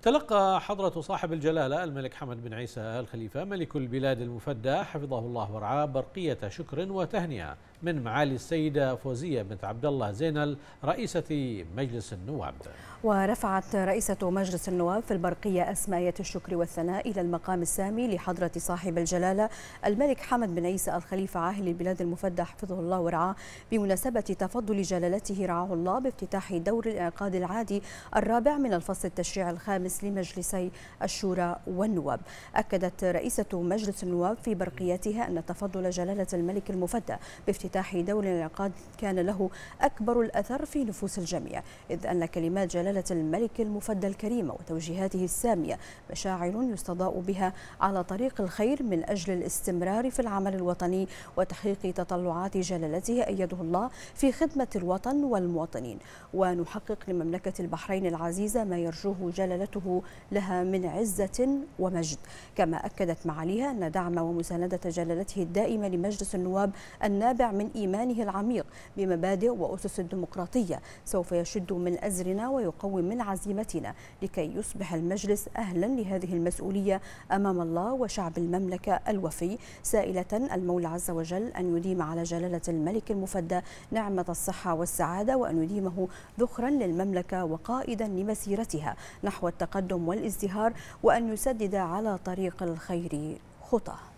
تلقى حضرة صاحب الجلالة الملك حمد بن عيسى آل خليفة ملك البلاد المفدى حفظه الله ورعاه برقية شكر وتهنئة من معالي السيدة فوزية بنت عبد الله زينل رئيسة مجلس النواب. ورفعت رئيسة مجلس النواب في البرقية أسماء الشكر والثناء إلى المقام السامي لحضرة صاحب الجلالة الملك حمد بن عيسى آل خليفة عاهل البلاد المفدى حفظه الله ورعاه بمناسبة تفضل جلالته رعاه الله بافتتاح دور الإنعقاد العادي الرابع من الفصل التشريع الخامس لمجلسي الشورى والنواب. أكدت رئيسة مجلس النواب في برقيتها أن تفضل جلالة الملك المفدى بافتتاح دور الإنعقاد كان له أكبر الأثر في نفوس الجميع، إذ أن كلمات جلالة الملك المفدى الكريمة وتوجيهاته السامية مشاعر يستضاء بها على طريق الخير من أجل الاستمرار في العمل الوطني وتحقيق تطلعات جلالته أيده الله في خدمة الوطن والمواطنين، ونحقق لمملكة البحرين العزيزة ما يرجوه جلالته لها من عزة ومجد. كما أكدت معاليها أن دعم ومساندة جلالته الدائمة لمجلس النواب النابع من إيمانه العميق بمبادئ وأسس الديمقراطية سوف يشد من أزرنا ويقوم من عزيمتنا لكي يصبح المجلس أهلا لهذه المسؤولية أمام الله وشعب المملكة الوفي، سائلة المولى عز وجل أن يديم على جلالة الملك المفدى نعمة الصحة والسعادة، وأن يديمه ذخرا للمملكة وقائدا لمسيرتها نحو التقدم والازدهار، وأن يسدد على طريق الخير خطاه.